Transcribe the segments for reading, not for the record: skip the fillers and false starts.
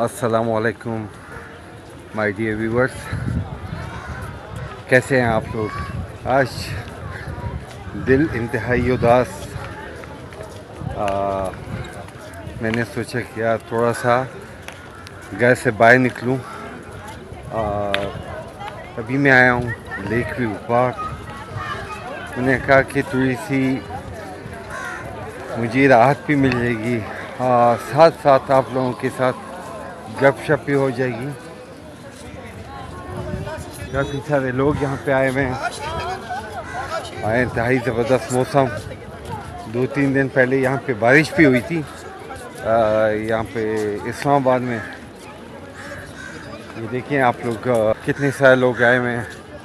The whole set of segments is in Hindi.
अस्सलामुअलैकुम माय डियर व्यूवर्स, कैसे हैं आप लोग। आज दिल इंतहाई उदास। मैंने सोचा कि यार थोड़ा सा घर से बाहर निकलूं। अभी मैं आया हूं लेक व्यू पार्क। मैंने कहा कि थोड़ी सी मुझे राहत भी मिल जाएगी, साथ साथ आप लोगों के साथ गपशप भी हो जाएगी। काफ़ी सारे लोग यहाँ पे आए हुए हैं। इंतहाई ज़बरदस्त मौसम। 2-3 दिन पहले यहाँ पे बारिश भी हुई थी, यहाँ पे इस्लामाबाद में। ये देखिए आप लोग, कितने सारे लोग आए हुए हैं।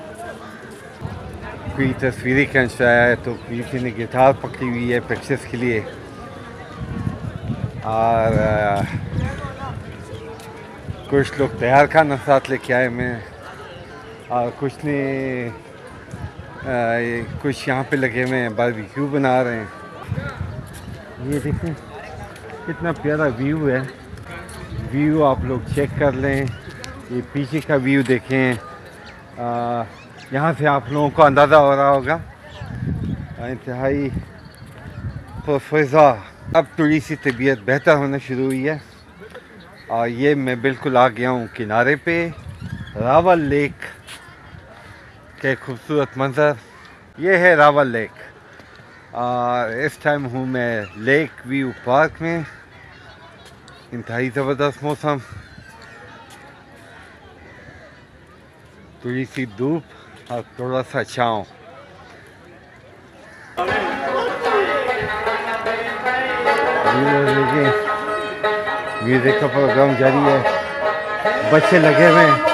कोई तस्वीरें खींच रहा है तो किसी ने गिटार पकड़ी हुई है प्रैक्टिस के लिए, और कुछ लोग तैयार खाना साथ लेके आए हुए हैं, और कुछ ने कुछ यहाँ पे लगे हुए हैं बारबेक्यू बना रहे हैं। ये देखें कितना प्यारा व्यू है। व्यू आप लोग चेक कर लें। ये पीछे का व्यू देखें। यहाँ से आप लोगों को अंदाज़ा हो रहा होगा इंतहाई फ़ज़ा। अब थोड़ी सी तबीयत बेहतर होना शुरू हुई है, और ये मैं बिल्कुल आ गया हूँ किनारे पे। रावल लेक के खूबसूरत मंज़र, ये है रावल लेक। इस टाइम हूँ मैं लेक व्यू पार्क में। इंतहाई ज़बरदस्त मौसम, थोड़ी सी धूप और थोड़ा सा छाँव। म्यूज़िक का प्रोग्राम जारी है, बच्चे लगे हुए हैं।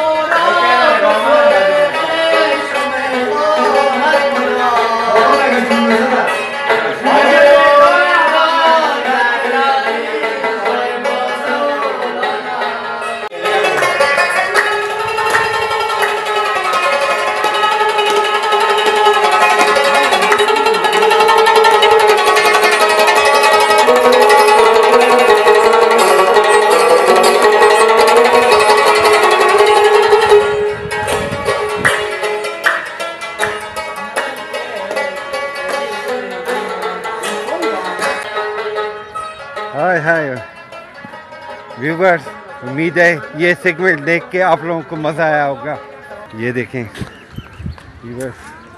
हाय हाय व्यूवर्स, उम्मीद है ये सेगमेंट देख के आप लोगों को मज़ा आया होगा। ये देखें व्यूवर्स,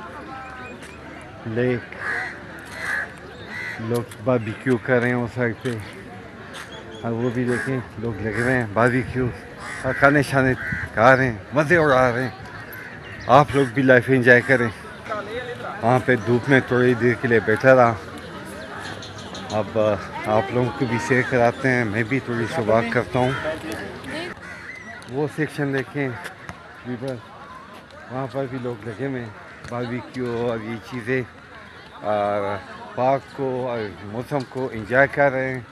लेक, लोग बारबेक्यू कर रहे हैं उस साइड पे, और वो भी देखें लोग लगे हुए हैं बारबेक्यू और खाने शाने खा रहे हैं, मज़े उड़ा रहे हैं। आप लोग भी लाइफ एंजॉय करें। वहाँ पे धूप में थोड़ी देर के लिए बैठा रहा। अब आप लोगों को भी शेयर कराते हैं, मैं भी थोड़ी सी बात करता हूँ। वो सेक्शन देखें व्यूवर, वहाँ पर भी लोग लगे हुए बारबेक्यू और ये चीज़ें, और पार्क को और मौसम को एंजॉय कर रहे हैं।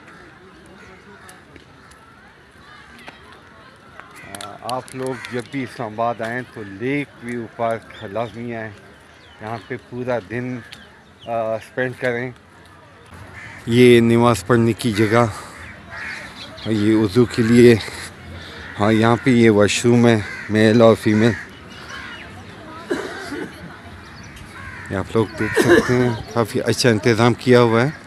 आप लोग जब भी इस्लामाबाद आएँ तो लेक व्यू पार्क लाजमी आएँ, यहाँ पे पूरा दिन स्पेंड करें। ये नमाज़ पढ़ने की जगह, ये वज़ू के लिए। हाँ, यहाँ पे ये वॉशरूम है, मेल और फीमेल। आप लोग देख सकते हैं, काफ़ी अच्छा इंतज़ाम किया हुआ है।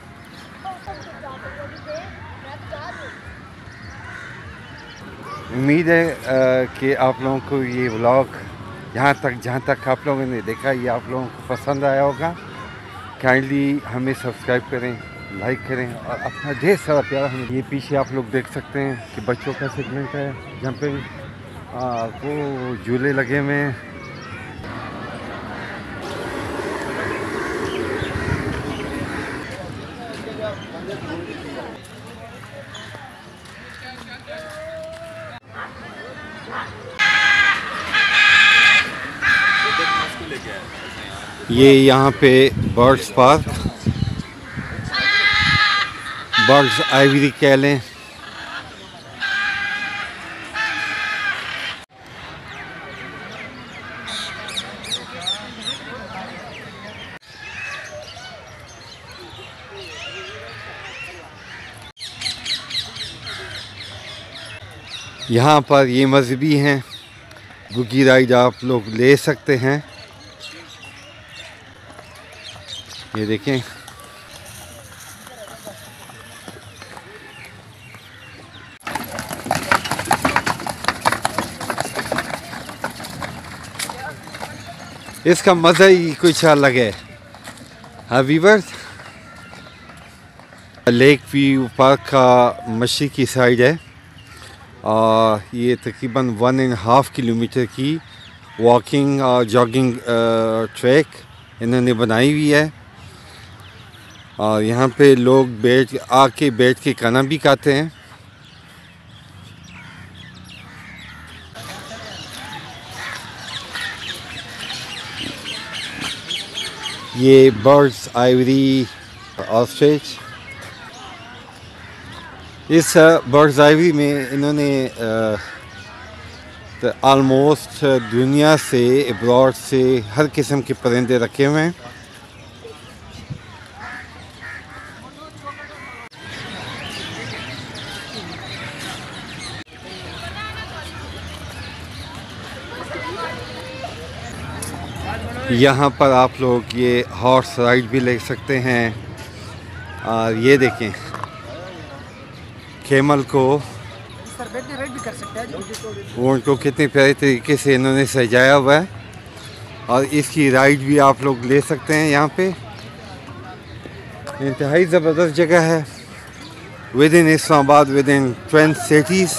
उम्मीद है कि आप लोगों को ये व्लॉग जहाँ तक आप लोगों ने देखा, ये आप लोगों को पसंद आया होगा। काइंडली हमें सब्सक्राइब करें, लाइक करें, और अपना ढेर सारा प्यार हमें। ये पीछे आप लोग देख सकते हैं कि बच्चों का सेगमेंट है, जंपिंग, वो झूले लगे हुए हैं। ये यहाँ पे बर्ड्स पार्क, बर्ड्स आइवरी कह लें। यहाँ पर ये मजहबी हैं, बुगी राइड आप लोग ले सकते हैं। ये देखें, इसका मज़ा ही कुछ अलग है। हाँ वीवर्स, लेक व्यू पार्क का मशरिकी साइड है और ये तकरीबन 1.5 किलोमीटर की वॉकिंग और जॉगिंग ट्रैक इन्होंने बनाई हुई है और यहाँ पे लोग बैठ के खाना भी खाते हैं। ये बर्ड्स आइवरी ऑस्ट्रिच, इस बर्ड्स आइवरी में इन्होंने आलमोस्ट दुनिया से अब्रॉड से हर किस्म के परिंदे रखे हुए हैं। यहाँ पर आप लोग ये हॉर्स राइड भी ले सकते हैं और ये देखें कैमल को, उनको कितने प्यारे तरीके से इन्होंने सजाया हुआ है और इसकी राइड भी आप लोग ले सकते हैं। यहाँ पे इंतहाई ज़बरदस्त जगह है, within Islamabad, within 20 cities.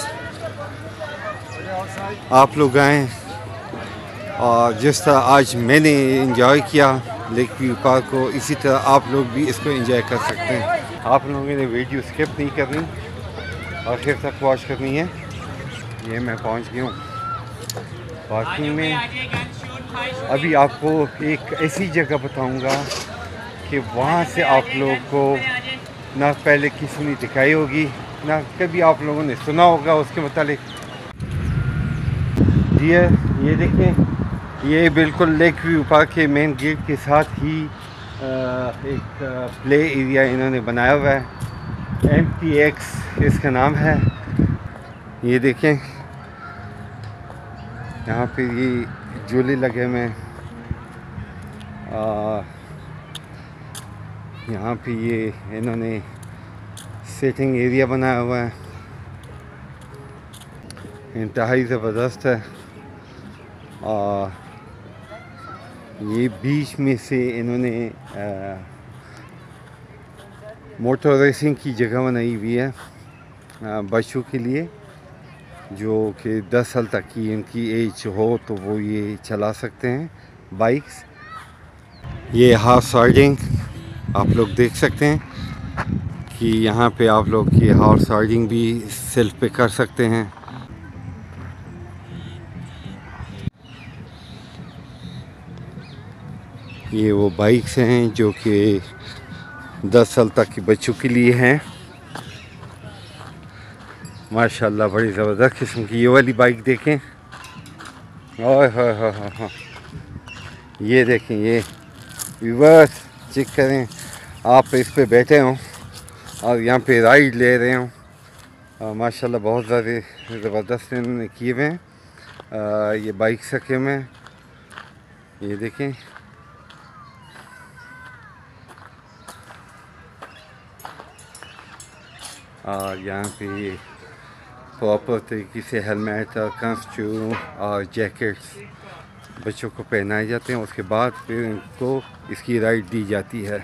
आप लोग आएँ और जिस तरह आज मैंने इंजॉय किया लेक व्यू पार्क को, इसी तरह आप लोग भी इसको एंजॉय कर सकते हैं। आप लोगों ने वीडियो स्किप नहीं करनी, आखिर तक वॉच करनी है। ये मैं पहुंच गया हूँ पार्किंग में। अभी आपको एक ऐसी जगह बताऊंगा कि वहाँ से आप लोगों को ना पहले किसी ने दिखाई होगी, ना कभी आप लोगों ने सुना होगा उसके मुतालिक। ये देखें, ये बिल्कुल लेक व्यू पार्क के मेन गेट के साथ ही एक प्ले एरिया इन्होंने बनाया हुआ है। MTX इसका नाम है। ये देखें, यहाँ पे ये झूले लगे हुए हैं। यहाँ पे ये इन्होंने सिटिंग एरिया बनाया हुआ है, इंतहाई ज़बरदस्त है। ये बीच में से इन्होंने मोटर रेसिंग की जगह बनाई हुई है बच्चों के लिए, जो कि 10 साल तक की इनकी एज हो तो वो ये चला सकते हैं बाइक्स। ये हॉर्स राइडिंग आप लोग देख सकते हैं कि यहाँ पे आप लोग ये हॉर्स राइडिंग भी सेल्फ पे कर सकते हैं। ये वो बाइक्स हैं जो कि 10 साल तक के बच्चों के लिए हैं। माशाल्लाह बड़ी ज़बरदस्त किस्म की ये वाली बाइक देखें। ओए हो, ये देखें, ये व्यूअर्स चेक करें, आप इस पे बैठे हों और यहाँ पे राइड ले रहे हों। माशाल्लाह बहुत ज़्यादा ज़बरदस्त इन्होंने किए हुए हैं। ये बाइक रखे हुए हैं, ये देखें। और यहाँ पे ये प्रॉपर तरीके से हेलमेट और कॉस्ट्यूम और जैकेट्स बच्चों को पहनाए जाते हैं। उसके बाद फिर इनको इसकी राइड दी जाती है।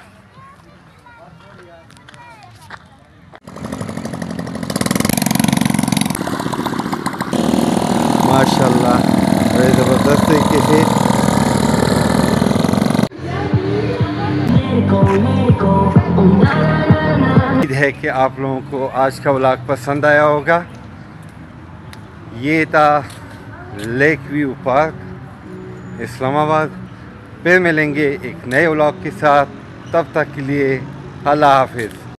माशाल्लाह बड़े ज़बरदस्त तरीके से। उम्मीद है कि आप लोगों को आज का व्लॉग पसंद आया होगा। ये था लेक व्यू पार्क इस्लामाबाद। फिर मिलेंगे एक नए व्लॉग के साथ, तब तक के लिए अल्लाह हाफिज़।